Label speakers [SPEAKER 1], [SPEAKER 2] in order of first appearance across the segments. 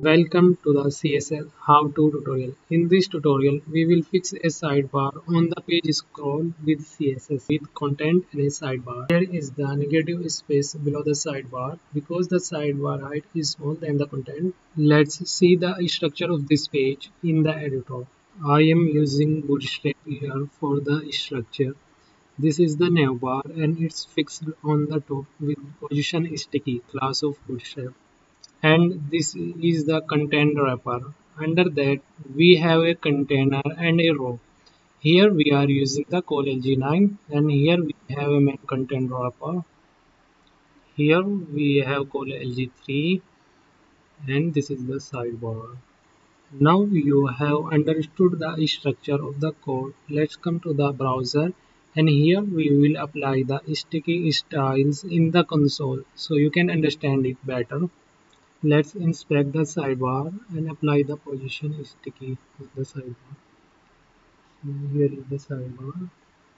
[SPEAKER 1] Welcome to the CSS How-To tutorial. In this tutorial, we will fix a sidebar on the page scroll with CSS with content and a sidebar. Here is the negative space below the sidebar because the sidebar height is smaller than the content. Let's see the structure of this page in the editor. I am using Bootstrap here for the structure. This is the navbar and it's fixed on the top with position sticky class of Bootstrap. And this is the content wrapper. Under that we have a container and a row. Here we are using the call LG9 and here we have a main content wrapper. Here we have call LG3 and this is the sidebar. Now you have understood the structure of the code. Let's come to the browser and here we will apply the sticky styles in the console so you can understand it better. Let's inspect the sidebar and apply the position sticky of the sidebar. Here is the sidebar.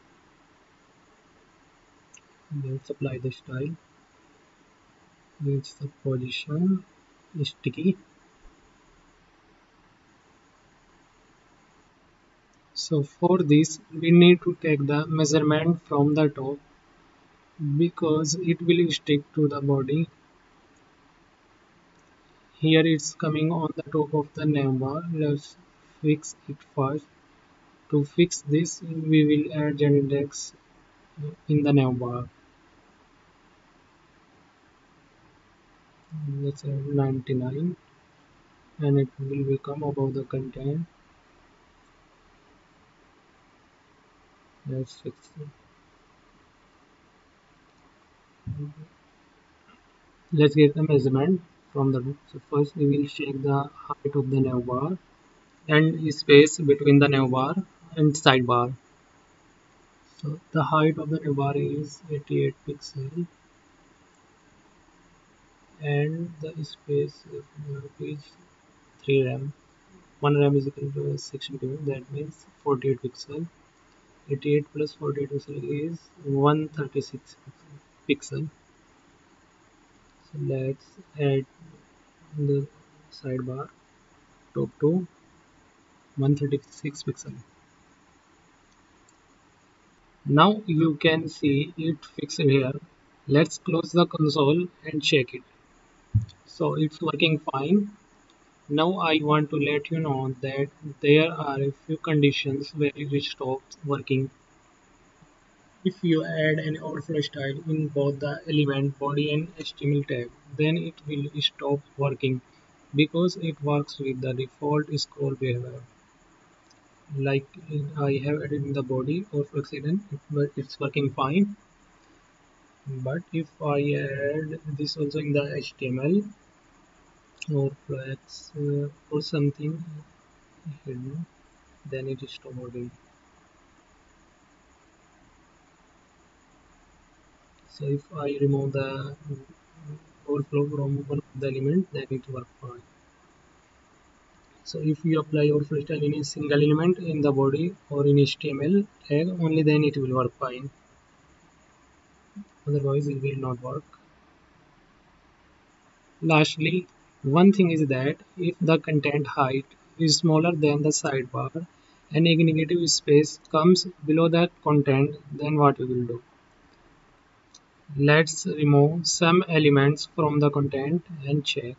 [SPEAKER 1] Let's apply the style. It's the position sticky. So for this we need to take the measurement from the top because it will stick to the body. Here it's coming on the top of the navbar. Let's fix it first. To fix this we will add an index in the navbar. Let's add 99 and it will become above the content. Let's fix it. Let's get the measurement from the book. So first we will check the height of the navbar and space between the navbar and sidebar. So the height of the navbar is 88 pixels and the space is 3 RAM. 1 RAM is equal to 62, that means 48 pixels. 88 plus 48 pixel is 136 pixel. So let's add the sidebar top to 136 pixel. Now you can see it fixed here. Let's close the console and check it. So it's working fine. Now I want to let you know that there are a few conditions where it stops working. If you add an overflow style in both the element body and HTML tag, then it will stop working because it works with the default scroll behavior. Like I have added in the body or accident, but it's working fine. But if I add this also in the HTML or flex or something hidden, then it is stop working. So if I remove the overflow from one of the element, then it works fine. So if you apply overflow style in a single element in the body or in HTML tag, only then it will work fine. Otherwise it will not work. Lastly, one thing is that if the content height is smaller than the sidebar and a negative space comes below the content, then what we will do? Let's remove some elements from the content and check.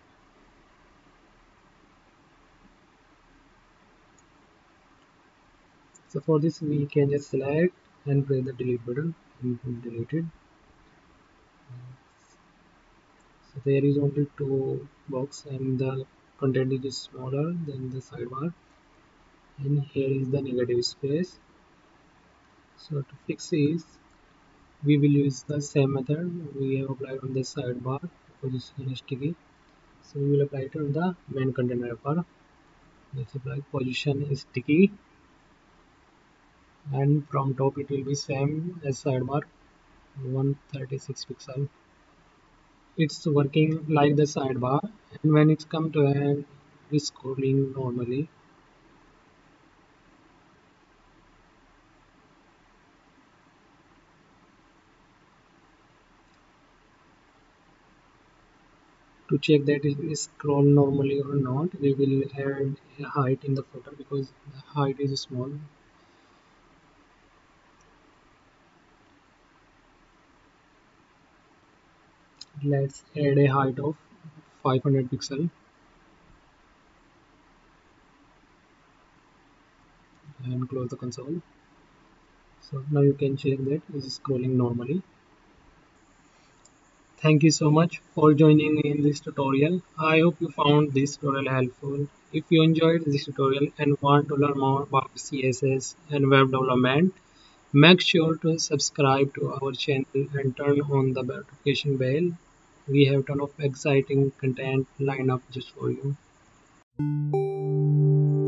[SPEAKER 1] So for this we can just select and press the delete button and delete it. So there is only two box and the content is smaller than the sidebar and here is the negative space. So to fix this we will use the same method we have applied on the sidebar position sticky. So we will apply it on the main content wrapper. Let's apply position sticky and from top it will be same as sidebar 136 pixel. It's working like the sidebar and when it's come to end it's scrolling normally. To check that it is scroll normally or not, we will add a height in the footer because the height is small. Let's add a height of 500 pixel and close the console. So now you can check that it is scrolling normally. Thank you so much for joining in this tutorial. I hope you found this tutorial helpful. If you enjoyed this tutorial and want to learn more about CSS and web development, make sure to subscribe to our channel and turn on the notification bell. We have ton of exciting content lined up just for you.